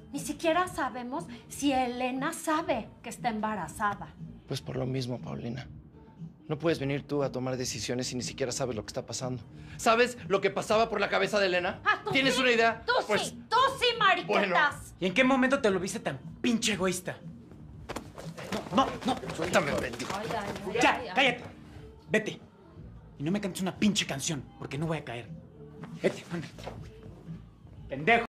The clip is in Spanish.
Ni siquiera sabemos si Elena sabe que está embarazada. Pues por lo mismo, Paulina. No puedes venir tú a tomar decisiones si ni siquiera sabes lo que está pasando. ¿Sabes lo que pasaba por la cabeza de Elena? ¿Tú ¿Tienes sí? una idea? Tú sí, mariquetas. Bueno. ¿Y en qué momento te lo viste tan pinche egoísta? No. Suéltame, pendejo. Ya, cállate. Vete. Y no me cantes una pinche canción, porque no voy a caer. Vete, anda. Pendejo.